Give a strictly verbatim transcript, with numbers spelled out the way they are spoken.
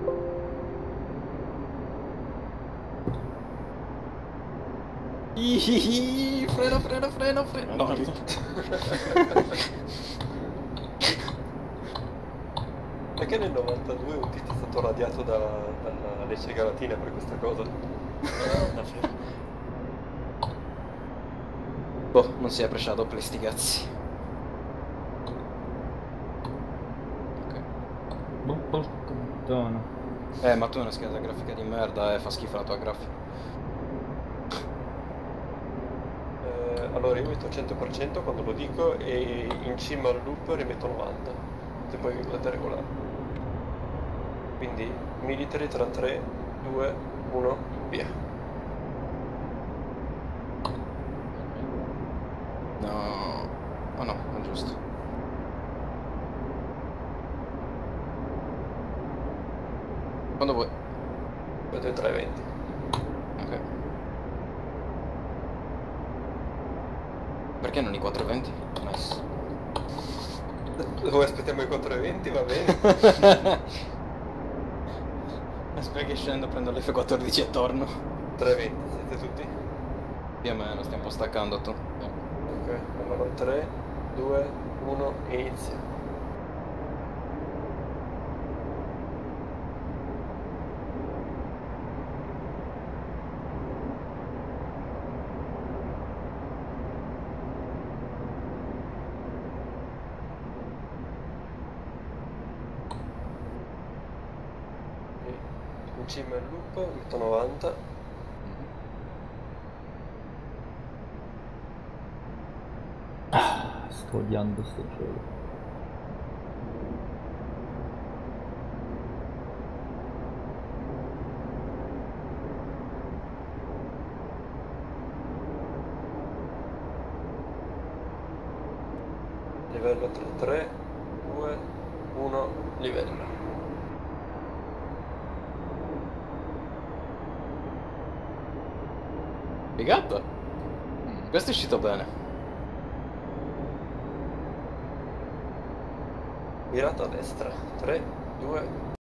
Ihihi, freno, freno, freno, freno. No, Perché nel novantadue un tizio è stato radiato da, dalla Lecce Galatina per questa cosa? davvero. Boh, non si è appreciato dopo sti cazzi. Ok. Boh, porca puttana. Eh, ma tu hai una scheda grafica di merda e fa schifo la tua grafica. Eh, allora io metto cento per cento quando lo dico e in cima al loop rimetto novanta, se poi virgolette regolare. Quindi military tra tre, due, uno, via. No. Oh no, non giusto. Quando vuoi. due, tre, venti. Ok. Perché non i quattro venti? Nice. Dove aspettiamo i quattro e venti, va bene. Aspetta che scendo, prendo l'F quattordici e torno. tre e venti, siete tutti? Più o meno, stiamo un po' staccando tu. Ok, allora tre, due, uno, inizia. In cima al loop metto novanta. Ah, sto odiando sto gioco. Livello tra tre, due, uno, livello. Figata. Questo è uscito bene. Virato a destra. tre, due,